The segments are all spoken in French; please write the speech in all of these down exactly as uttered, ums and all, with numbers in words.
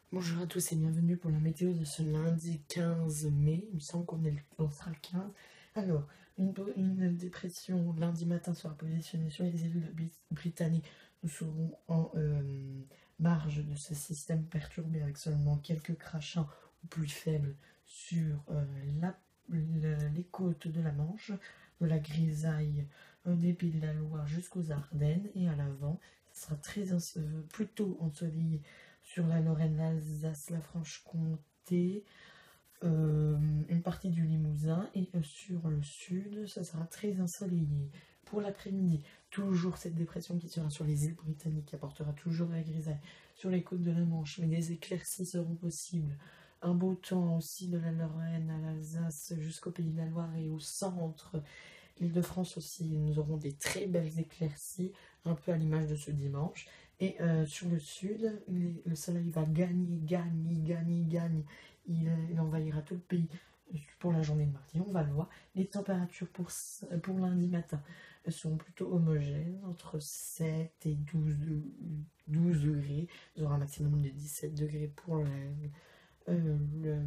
Bonjour à tous et bienvenue pour la météo de ce lundi quinze mai. Il me semble qu'on est, on sera le quinze. Alors, une, une dépression lundi matin sera positionnée sur les îles britanniques. Nous serons en euh, marge de ce système perturbé avec seulement quelques crachats ou pluies faibles sur euh, la, le, les côtes de la Manche, de la grisaille euh, des Pays de la Loire jusqu'aux Ardennes et à l'avant. Ce sera très plutôt ensoleillé sur la Lorraine, l'Alsace, la Franche-Comté, euh, une partie du Limousin, et euh, sur le sud, ça sera très ensoleillé. Pour l'après-midi, toujours cette dépression qui sera sur les îles britanniques, qui apportera toujours la grisaille sur les côtes de la Manche, mais des éclaircies seront possibles. Un beau temps aussi de la Lorraine à l'Alsace jusqu'au Pays de la Loire et au centre. L'Île-de-France aussi, nous aurons des très belles éclaircies, un peu à l'image de ce dimanche. Et euh, sur le sud, les, le soleil va gagner, gagner, gagner, gagner. Il, il envahira tout le pays pour la journée de mardi, on va le voir. Les températures pour, pour lundi matin sont plutôt homogènes, entre sept et douze, douze degrés. Nous aurons un maximum de dix-sept degrés pour le, euh, le,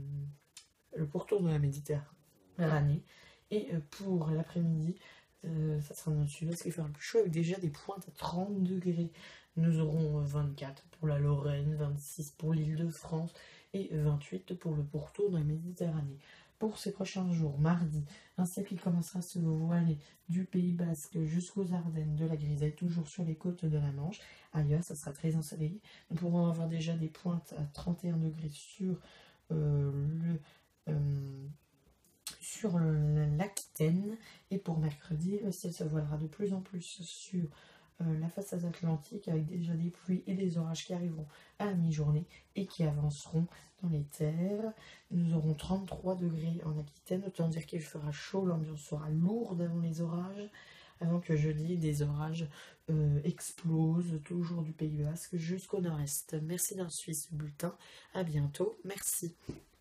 le pourtour de la Méditerranée. Et pour l'après-midi, euh, ça sera dans le sud-est qui fera le plus chaud, avec déjà des pointes à trente degrés. Nous aurons vingt-quatre pour la Lorraine, vingt-six pour l'Île-de-France et vingt-huit pour le pourtour de la Méditerranée. Pour ces prochains jours, mardi, un ciel qui commencera à se voiler du Pays Basque jusqu'aux Ardennes, de la grisaille, toujours sur les côtes de la Manche. Ailleurs, ça sera très ensoleillé. Nous pourrons avoir déjà des pointes à trente et un degrés sur euh, le... Euh, sur l'Aquitaine, et pour mercredi, le ciel se voilera de plus en plus sur euh, la façade atlantique, avec déjà des pluies et des orages qui arriveront à la mi-journée et qui avanceront dans les terres. Nous aurons trente-trois degrés en Aquitaine, autant dire qu'il fera chaud, l'ambiance sera lourde avant les orages, avant que jeudi des orages euh, explosent, toujours du Pays Basque jusqu'au nord-est. Merci d'avoir suivi ce bulletin, à bientôt, merci.